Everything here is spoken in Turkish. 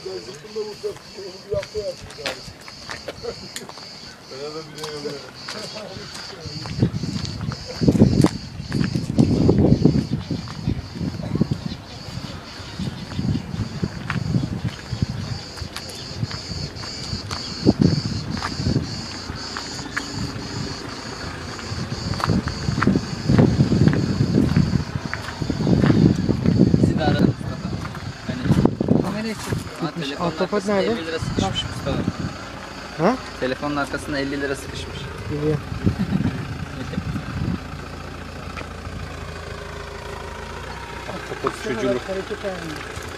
Ben zıkkımda vuracağım. Onu bir hafta yaptım abi. Ben de biliyorum. Bizi de aradı Mustafa. Hani Kamerayı çek. telefonun Ahtapot arkasında nerede? 50 lira sıkışmış Mustafa. Ha? Telefonun arkasında 50 lira sıkışmış. Biliyorum. Ahtapot çocuğu. Hareket halinde.